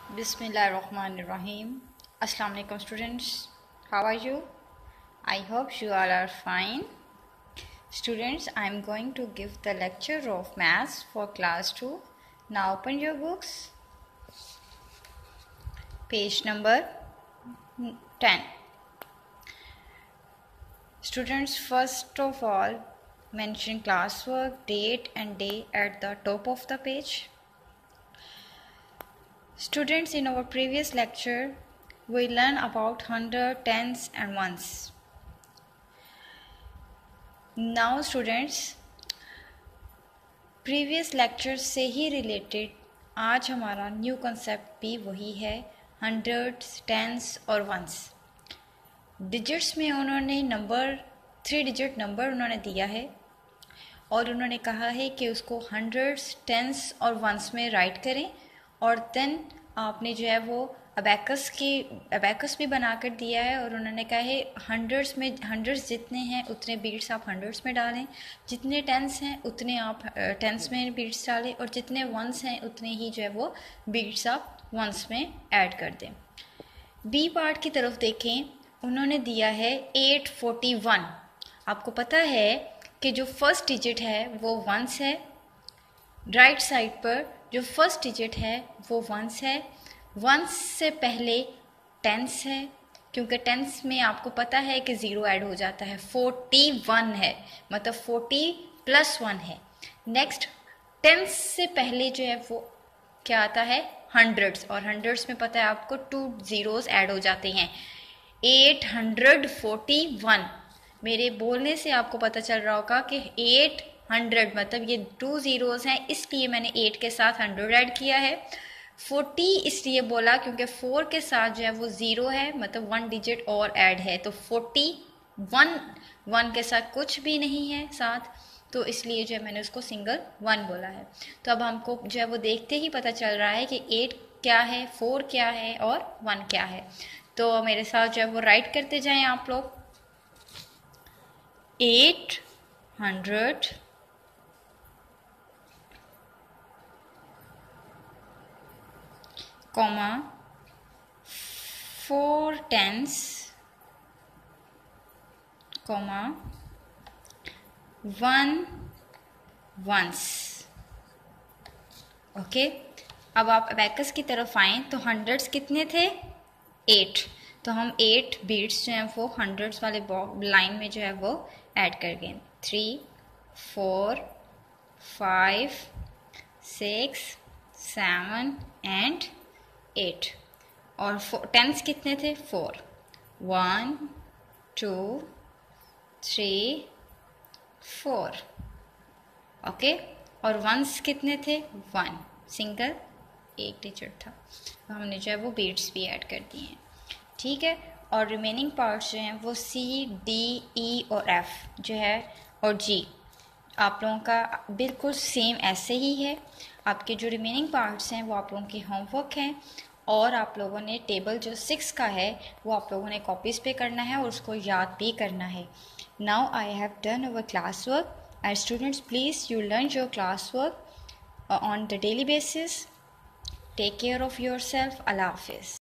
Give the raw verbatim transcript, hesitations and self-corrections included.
Bismillahirrahmanirrahim. Assalamu alaikum students. How are you? I hope you all are fine. Students, I am going to give the lecture of maths for class two. Now open your books. Page number ten. Students, first of all, mention classwork, date and day at the top of the page. Students, in our previous lecture, we learned about hundred, tens and ones. Now students, previous lecture से ही related आज हमारा new concept भी वही है, hundreds, tens और ones. Digits में उन्होंने number three digit number उन्होंने दिया है और उन्होंने कहा है कि उसको हंड्रेड्स, टेंस और वंस में राइट करें और देन आपने जो है वो अबैकस की अबैकस भी बनाकर दिया है और उन्होंने कहा है हंड्रेड्स में हंड्रेड्स जितने हैं उतने बीट्स आप हंड्रेड्स में डालें, जितने टेंस हैं उतने आप टेंस में बीट्स डालें और जितने वंस हैं उतने ही जो है वो बीट्स आप वंस में ऐड कर दें. बी पार्ट की तरफ देखें, उन्होंने दिया है एट फोर्टी वन. आपको पता है कि जो फर्स्ट डिजिट है वो वंस है, राइट साइड पर जो फर्स्ट डिजिट है वो वंस है. वंस से पहले टेंस है क्योंकि टेंस में आपको पता है कि ज़ीरो ऐड हो जाता है. फोर्टी वन है मतलब फोर्टी प्लस वन है. नेक्स्ट टेंस से पहले जो है वो क्या आता है, हंड्रेड्स, और हंड्रेड्स में पता है आपको टू ज़ीरोज़ ऐड हो जाते हैं. Eight hundred forty one. मेरे बोलने से आपको पता चल रहा होगा कि एट हंड्रेड मतलब ये टू ज़ीरोज़ हैं, इसलिए मैंने एट के साथ हंड्रेड ऐड किया है. फोर्टी इसलिए बोला क्योंकि फोर के साथ जो है वो ज़ीरो है मतलब वन डिजिट और ऐड है, तो फोर्टी वन वन के साथ कुछ भी नहीं है साथ, तो इसलिए जो है मैंने उसको सिंगल वन बोला है. तो अब हमको जो है वो देखते ही पता चल रहा है कि एट क्या है, फोर क्या है और वन क्या है. तो मेरे साथ जो है वो राइट करते जाएं आप लोग. Eight hundred comma four tens comma one ones. Okay, अब आप अबैकस की तरफ आएँ तो हंड्रेड्स कितने थे, एट. तो हम एट बीट्स जो हैं वो हंड्रेड्स वाले लाइन में जो है वो ऐड कर गए. Three four five six seven and eight. और टेंस कितने थे, four. One two three four. Okay, और वंस कितने थे, वन, सिंगल एक डिजिट था. तो हमने जो है वो बीट्स भी ऐड कर दिए हैं. ठीक है, और रिमेनिंग पार्ट्स जो हैं वो सी डी ई और एफ जो है और जी आप लोगों का बिल्कुल सेम ऐसे ही है. आपके जो रिमेनिंग पार्ट्स हैं वो आप लोगों की होमवर्क हैं और आप लोगों ने टेबल जो सिक्स का है वो आप लोगों ने कॉपीज़ पे करना है और उसको याद भी करना है. Now I have done our class work and students please you learn your class work on the daily basis. Take care of your self. अल्लाह हाफिज़.